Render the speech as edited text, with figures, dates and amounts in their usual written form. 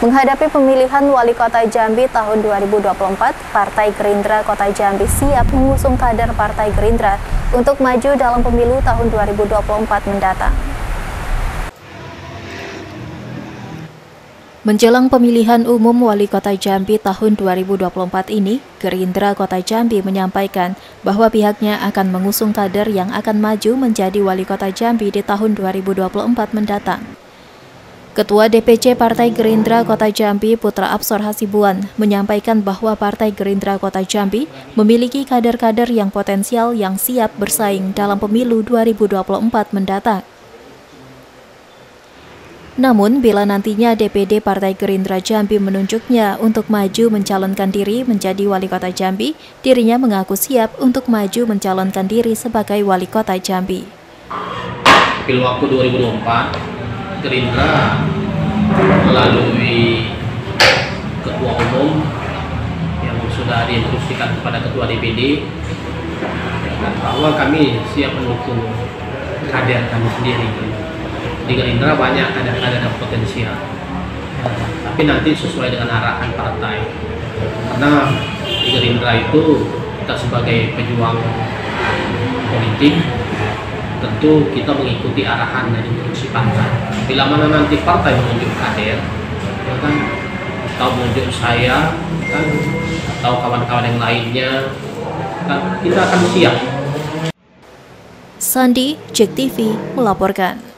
Menghadapi pemilihan Wali Kota Jambi tahun 2024, Partai Gerindra Kota Jambi siap mengusung kader Partai Gerindra untuk maju dalam pemilu tahun 2024 mendatang. Menjelang pemilihan umum Wali Kota Jambi tahun 2024 ini, Gerindra Kota Jambi menyampaikan bahwa pihaknya akan mengusung kader yang akan maju menjadi Wali Kota Jambi di tahun 2024 mendatang. Ketua DPC Partai Gerindra Kota Jambi Putra Absor Hasibuan menyampaikan bahwa Partai Gerindra Kota Jambi memiliki kader-kader yang potensial yang siap bersaing dalam pemilu 2024 mendatang. Namun, bila nantinya DPD Partai Gerindra Jambi menunjuknya untuk maju mencalonkan diri menjadi Wali Kota Jambi, dirinya mengaku siap untuk maju mencalonkan diri sebagai Wali Kota Jambi. Pilu waktu 2024, Gerindra melalui Ketua Umum yang sudah diinstruksikan kepada Ketua DPD bahwa kami siap mendukung kader kami sendiri. Di Gerindra banyak kader-kader yang potensial, tapi nanti sesuai dengan arahan partai, karena di Gerindra itu kita sebagai pejuang politik tentu kita mengikuti arahan dan instruksi partai. Bila mana nanti partai menunjuk kader, ya kan, atau menunjuk saya, kan, atau kawan-kawan yang lainnya, kan, kita akan siap. Sandi, JEK TV melaporkan.